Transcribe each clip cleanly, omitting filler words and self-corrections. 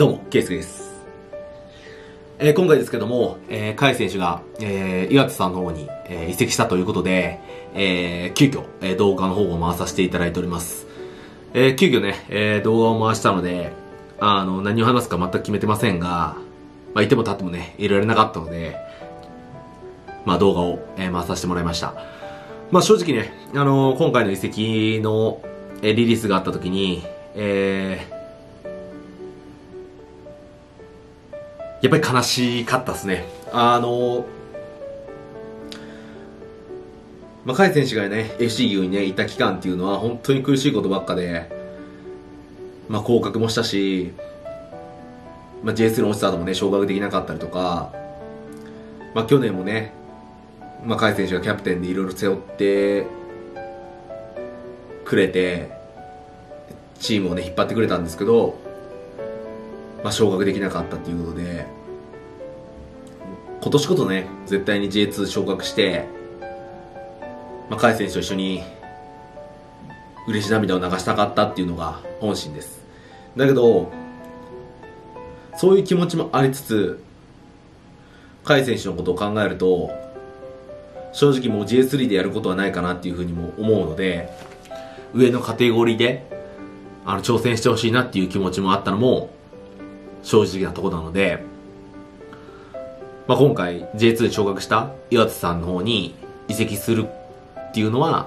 どうも、ケイスケです。今回ですけども、甲斐選手が、岩手さんの方に、移籍したということで、急遽、動画の方を回させていただいております。急遽ね、動画を回したので、何を話すか全く決めてませんが、いても立ってもね、いられなかったので、動画を、回させてもらいました。正直ね、今回の移籍の、リリースがあった時に、やっぱり悲しかったですね。甲斐選手がね、FC 牛にね、いた期間っていうのは本当に苦しいことばっかで、降格もしたし、J2 の落ちた後もね、昇格できなかったりとか、去年もね、甲斐選手がキャプテンでいろいろ背負ってくれて、チームをね、引っ張ってくれたんですけど、昇格できなかったっていうことで、今年こそね、絶対に J2 昇格して、甲斐選手と一緒に嬉し涙を流したかったっていうのが本心です。だけど、そういう気持ちもありつつ、甲斐選手のことを考えると、正直もう J3 でやることはないかなっていうふうにも思うので、上のカテゴリーで挑戦してほしいなっていう気持ちもあったのも正直なところなので、今回 J2 に昇格した岩手さんの方に移籍するっていうのは、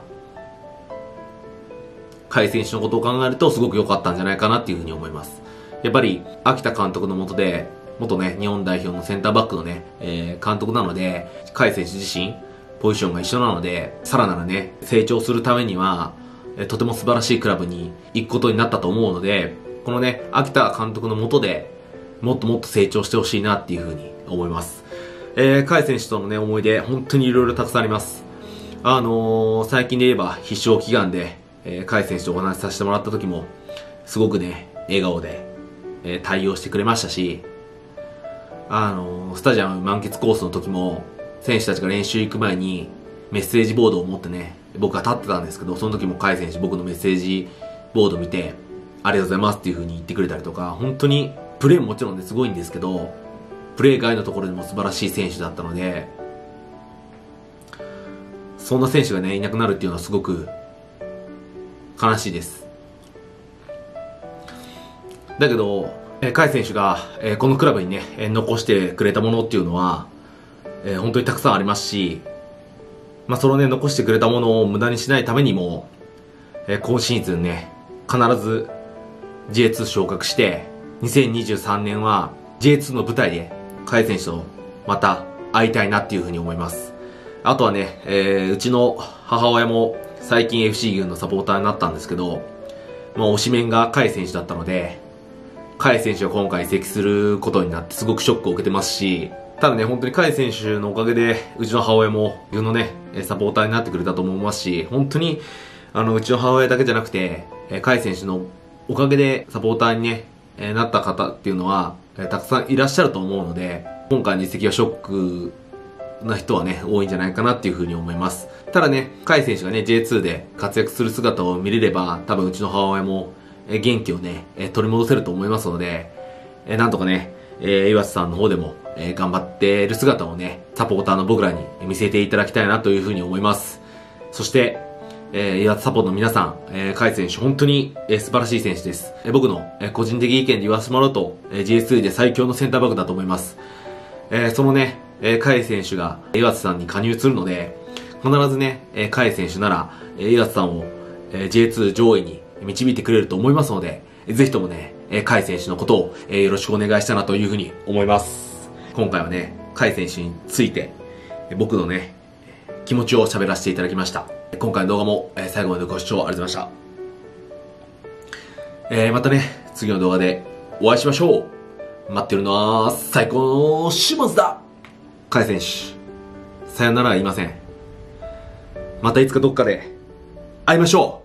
甲斐選手のことを考えるとすごく良かったんじゃないかなっていうふうに思います。やっぱり秋田監督の下で、元ね、日本代表のセンターバックのね、監督なので、甲斐選手自身、ポジションが一緒なので、さらなるね、成長するためには、とても素晴らしいクラブに行くことになったと思うので、このね、秋田監督の下でもっともっと成長してほしいなっていうふうに思います。甲斐選手とのね、思い出、本当にいろいろたくさんあります。最近で言えば必勝祈願で、甲斐選手とお話しさせてもらった時も、すごくね、笑顔で、対応してくれましたし、スタジアム満喫コースの時も、選手たちが練習行く前にメッセージボードを持ってね、僕が立ってたんですけど、その時も甲斐選手僕のメッセージボード見て、ありがとうございますっていう風に言ってくれたりとか、本当にプレーももちろんねすごいんですけど、プレー外のところでも素晴らしい選手だったので、そんな選手がねいなくなるっていうのはすごく悲しいです。だけど、甲斐選手が、このクラブにね残してくれたものっていうのは、本当にたくさんありますし、そのね残してくれたものを無駄にしないためにも、今シーズンね必ず J2 昇格して、2023年は J2 の舞台で甲斐選手とまた会いたいなっていうふうに思います。あとはね、うちの母親も最近 FC 牛のサポーターになったんですけど、推しメンが甲斐選手だったので、甲斐選手が今回移籍することになってすごくショックを受けてますし、ただね、本当に甲斐選手のおかげで、うちの母親も自分のね、サポーターになってくれたと思いますし、本当に、うちの母親だけじゃなくて、甲斐選手のおかげでサポーターにね、なった方っていうのは、たくさんいらっしゃると思うので、今回の移籍はショックな人はね、多いんじゃないかなっていうふうに思います。ただね、甲斐選手がね、J2 で活躍する姿を見れれば、多分うちの母親も、元気をね、取り戻せると思いますので、なんとかね、岩瀬さんの方でも、頑張っている姿をね、サポーターの僕らに見せていただきたいなというふうに思います。そして、岩瀬サポートの皆さん、甲斐選手本当に、素晴らしい選手です。僕の、個人的意見で言わせてもらうと、J2 で最強のセンターバックだと思います。そのね、甲斐選手が岩瀬さんに加入するので、必ずね、甲斐選手なら、岩瀬さんを、J2 上位に導いてくれると思いますので、ぜひともね、甲斐選手のことを、よろしくお願いしたいなというふうに思います。今回はね、甲斐選手について、僕のね、気持ちを喋らせていただきました。今回の動画も、最後までご視聴ありがとうございました。またね、次の動画でお会いしましょう。待ってるのは最高のシモンズだ。甲斐選手、さよならは言いません。またいつかどっかで会いましょう。